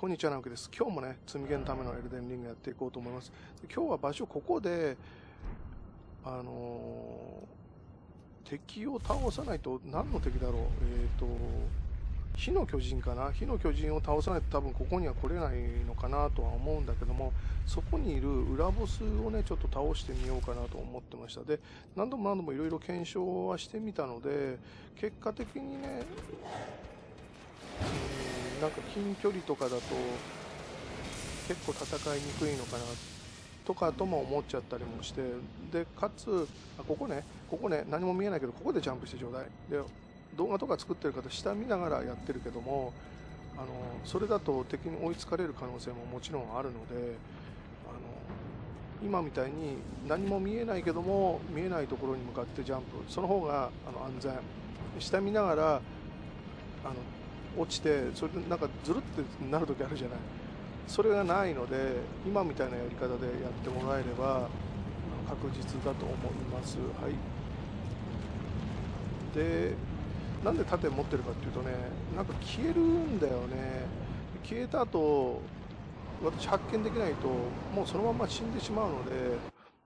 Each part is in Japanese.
こんにちは、直樹です。今日もね、積みゲーのためのエルデンリングやっていこうと思います。今日は場所、ここで、敵を倒さないと、何の敵だろう。火の巨人かな。火の巨人を倒さないと多分ここには来れないのかなとは思うんだけども、そこにいる裏ボスをね、ちょっと倒してみようかなと思ってました。で、何度もいろいろ検証はしてみたので、結果的にね、なんか近距離とかだと結構戦いにくいのかなとかとも思っちゃったりもして、でかつここね何も見えないけど、ここでジャンプしてちょうだい。で動画とか作ってる方下見ながらやってるけども、それだと敵に追いつかれる可能性ももちろんあるので、今みたいに何も見えないけども見えないところに向かってジャンプ、その方が安全。下見ながら落ちて、それでなんかずるってなるときあるじゃない。それがないので、今みたいなやり方でやってもらえれば確実だと思います。はい。で、なんで盾持ってるかっていうとね、なんか消えるんだよね。消えた後、私発見できないともうそのまま死んでしまうので、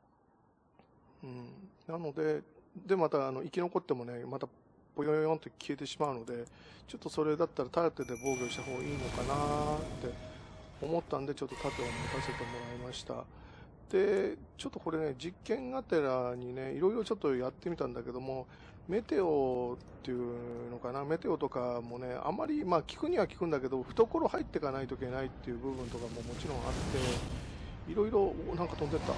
なので、また生き残ってもね、またぽよよんと消えてしまうので、ちょっとそれだったら盾で防御した方がいいのかなって思ったんで、ちょっと盾を持たせてもらいました。で、ちょっとこれね、実験がてらにね、いろいろちょっとやってみたんだけども、メテオっていうのかな、メテオとかもね、あまり、まあ効くには効くんだけど、懐入っていかないといけないっていう部分とかももちろんあって、いろいろ、なんか飛んでった。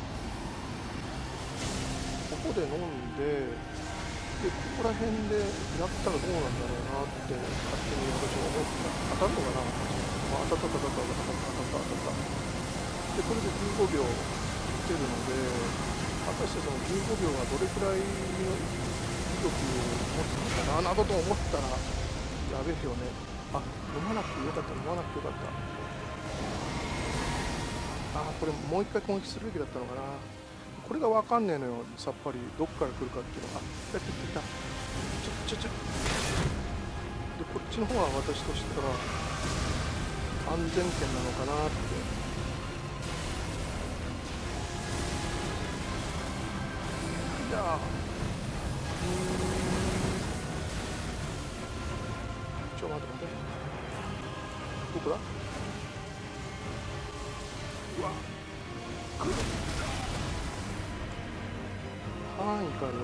ここで飲んで、ここら辺でやったらどうなんだろうなって勝手に私は思ってた。当たるのかな、当たった。で、これで15秒いけるので、果たしてその15秒がどれくらいの威力を持つのかななどと思ったら、やべえよね。飲まなくてよかった。これもう一回攻撃するべきだったのかな。これが分かんねえのよ、さっぱりどっから来るかっていうのが。来た。で、こっちの方は私としては安全圏なのかなって。いやちょっと待って。どこだ。うわ、来る。範囲かよ。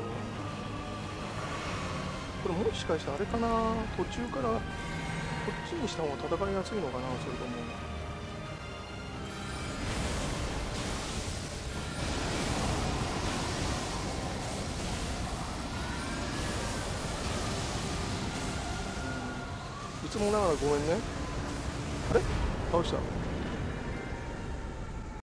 これもしかしてあれかな、途中からこっちにした方が戦いやすいのかな、それとも。いつもながらごめんね。あれ倒した。